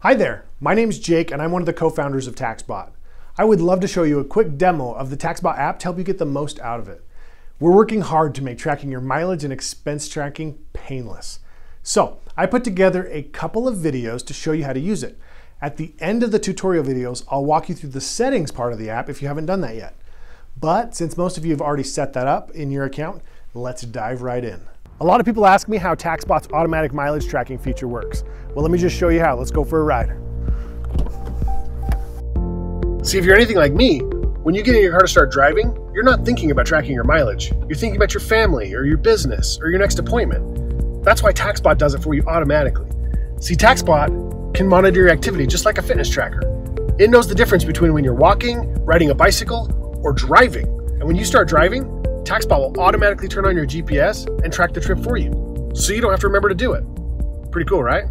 Hi there, my name's Jake and I'm one of the co-founders of Taxbot. I would love to show you a quick demo of the Taxbot app to help you get the most out of it. We're working hard to make tracking your mileage and expense tracking painless. So I put together a couple of videos to show you how to use it. At the end of the tutorial videos, I'll walk you through the settings part of the app if you haven't done that yet. But since most of you have already set that up in your account, let's dive right in. A lot of people ask me how Taxbot's automatic mileage tracking feature works. Well, let me just show you how. Let's go for a ride. See, if you're anything like me, when you get in your car to start driving, you're not thinking about tracking your mileage. You're thinking about your family or your business or your next appointment. That's why Taxbot does it for you automatically. See, Taxbot can monitor your activity just like a fitness tracker. It knows the difference between when you're walking, riding a bicycle, or driving. And when you start driving, Taxbot will automatically turn on your GPS and track the trip for you, so you don't have to remember to do it. Pretty cool, right?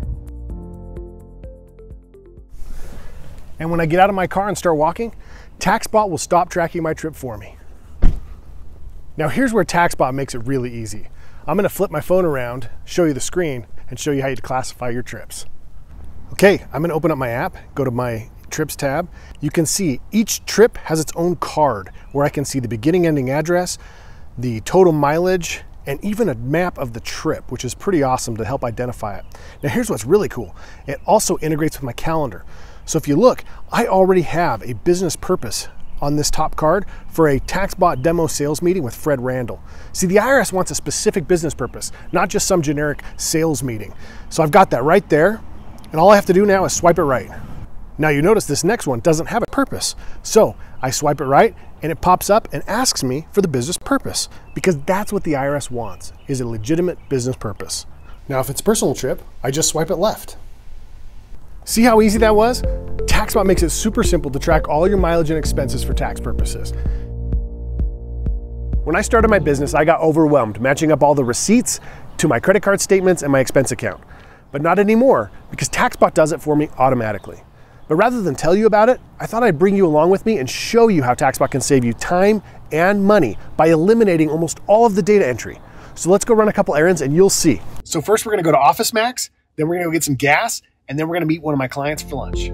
And when I get out of my car and start walking, Taxbot will stop tracking my trip for me. Now here's where Taxbot makes it really easy. I'm gonna flip my phone around, show you the screen, and show you how you classify your trips. Okay, I'm gonna open up my app, go to my Trips tab. You can see each trip has its own card where I can see the beginning ending address, the total mileage, and even a map of the trip, which is pretty awesome to help identify it. Now here's what's really cool. It also integrates with my calendar. So if you look, I already have a business purpose on this top card for a Taxbot demo sales meeting with Fred Randall. See, the IRS wants a specific business purpose, not just some generic sales meeting. So I've got that right there, and all I have to do now is swipe it right. Now you notice this next one doesn't have a purpose. So I swipe it right and it pops up and asks me for the business purpose, because that's what the IRS wants, is a legitimate business purpose. Now if it's a personal trip, I just swipe it left. See how easy that was? Taxbot makes it super simple to track all your mileage and expenses for tax purposes. When I started my business, I got overwhelmed matching up all the receipts to my credit card statements and my expense account. But not anymore, because Taxbot does it for me automatically. But rather than tell you about it, I thought I'd bring you along with me and show you how Taxbot can save you time and money by eliminating almost all of the data entry. So let's go run a couple errands and you'll see. So first we're gonna go to Office Max, then we're gonna go get some gas, and then we're gonna meet one of my clients for lunch.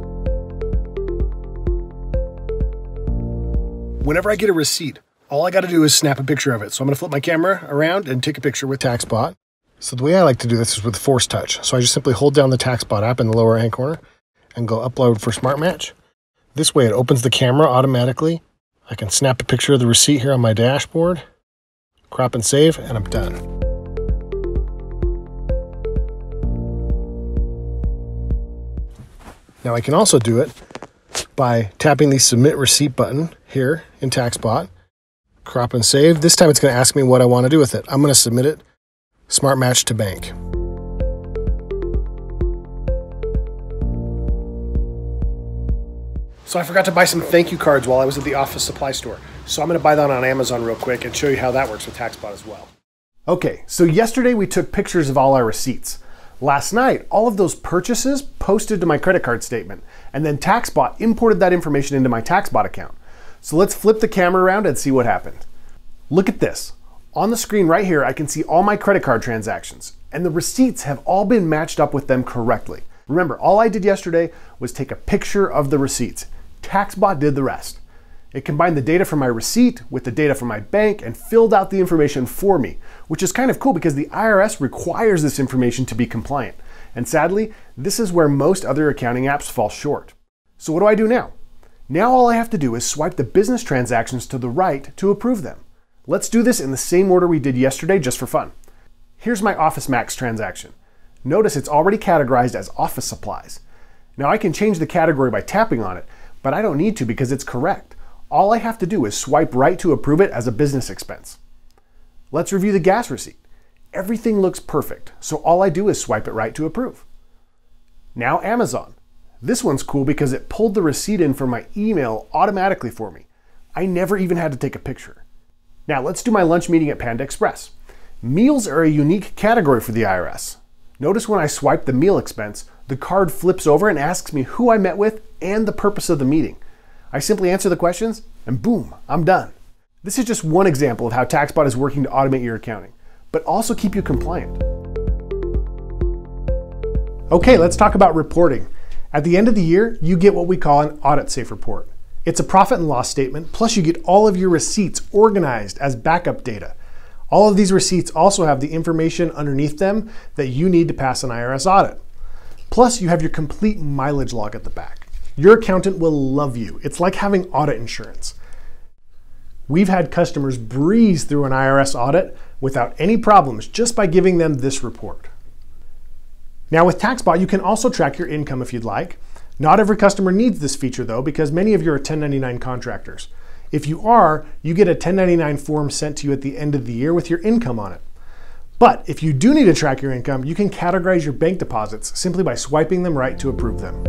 Whenever I get a receipt, all I gotta do is snap a picture of it. So I'm gonna flip my camera around and take a picture with Taxbot. So the way I like to do this is with Force Touch. So I just simply hold down the Taxbot app in the lower right-hand corner and go upload for Smart Match. This way it opens the camera automatically. I can snap a picture of the receipt here on my dashboard, crop and save, and I'm done. Now I can also do it by tapping the Submit Receipt button here in Taxbot, crop and save. This time it's gonna ask me what I wanna do with it. I'm gonna submit it, Smart Match to bank. So I forgot to buy some thank you cards while I was at the office supply store. So I'm gonna buy that on Amazon real quick and show you how that works with Taxbot as well. Okay, so yesterday we took pictures of all our receipts. Last night, all of those purchases posted to my credit card statement, and then Taxbot imported that information into my Taxbot account. So let's flip the camera around and see what happened. Look at this. On the screen right here, I can see all my credit card transactions, and the receipts have all been matched up with them correctly. Remember, all I did yesterday was take a picture of the receipts. Taxbot did the rest. It combined the data from my receipt with the data from my bank and filled out the information for me, which is kind of cool because the IRS requires this information to be compliant. And sadly, this is where most other accounting apps fall short. So what do I do now? Now all I have to do is swipe the business transactions to the right to approve them. Let's do this in the same order we did yesterday just for fun. Here's my Office Max transaction. Notice it's already categorized as office supplies. Now I can change the category by tapping on it, but I don't need to because it's correct. All I have to do is swipe right to approve it as a business expense. Let's review the gas receipt. Everything looks perfect, so all I do is swipe it right to approve. Now Amazon. This one's cool because it pulled the receipt in from my email automatically for me. I never even had to take a picture. Now let's do my lunch meeting at Panda Express. Meals are a unique category for the IRS. Notice when I swipe the meal expense, the card flips over and asks me who I met with and the purpose of the meeting. I simply answer the questions and boom, I'm done. This is just one example of how Taxbot is working to automate your accounting, but also keep you compliant. Okay, let's talk about reporting. At the end of the year, you get what we call an audit safe report. It's a profit and loss statement, plus you get all of your receipts organized as backup data. All of these receipts also have the information underneath them that you need to pass an IRS audit. Plus, you have your complete mileage log at the back. Your accountant will love you. It's like having audit insurance. We've had customers breeze through an IRS audit without any problems just by giving them this report. Now with Taxbot, you can also track your income if you'd like. Not every customer needs this feature though, because many of you are 1099 contractors. If you are, you get a 1099 form sent to you at the end of the year with your income on it. But if you do need to track your income, you can categorize your bank deposits simply by swiping them right to approve them.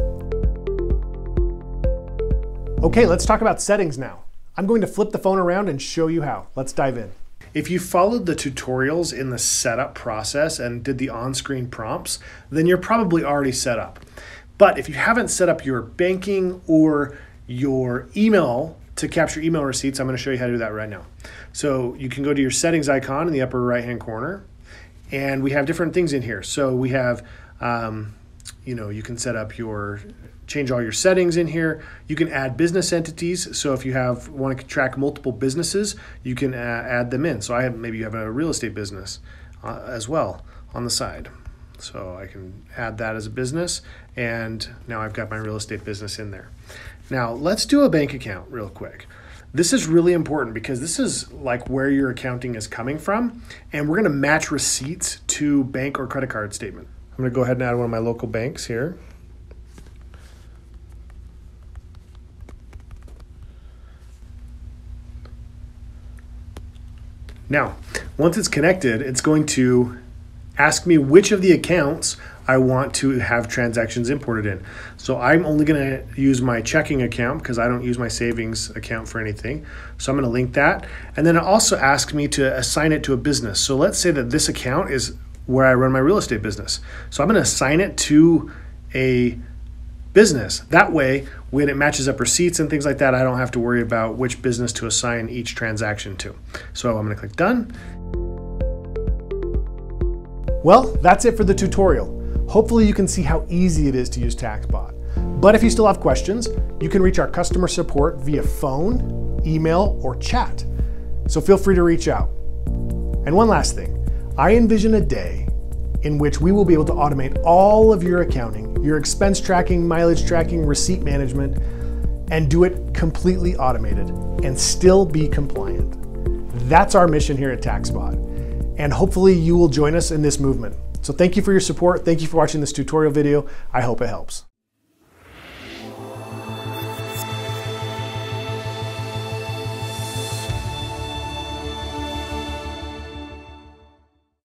Okay, let's talk about settings now. I'm going to flip the phone around and show you how. Let's dive in. If you followed the tutorials in the setup process and did the on-screen prompts, then you're probably already set up. But if you haven't set up your banking or your email to capture email receipts, I'm going to show you how to do that right now. So you can go to your settings icon in the upper right-hand corner, and we have different things in here. So we have, you can set up change all your settings in here. You can add business entities. So if you want to track multiple businesses, you can add them in. So maybe you have a real estate business as well on the side. So I can add that as a business, and now I've got my real estate business in there. Now let's do a bank account real quick. This is really important because this is like where your accounting is coming from, and we're going to match receipts to bank or credit card statement. I'm going to go ahead and add one of my local banks here. Now, once it's connected, it's going to ask me which of the accounts I want to have transactions imported in. So I'm only going to use my checking account because I don't use my savings account for anything. So I'm going to link that. And then it also asks me to assign it to a business. So let's say that this account is where I run my real estate business. So I'm going to assign it to a business. That way, when it matches up receipts and things like that, I don't have to worry about which business to assign each transaction to. So I'm going to click done. Well, that's it for the tutorial. Hopefully you can see how easy it is to use Taxbot. But if you still have questions, you can reach our customer support via phone, email, or chat. So feel free to reach out. And one last thing, I envision a day in which we will be able to automate all of your accounting, your expense tracking, mileage tracking, receipt management, and do it completely automated and still be compliant. That's our mission here at Taxbot. And hopefully you will join us in this movement. So thank you for your support. Thank you for watching this tutorial video. I hope it helps.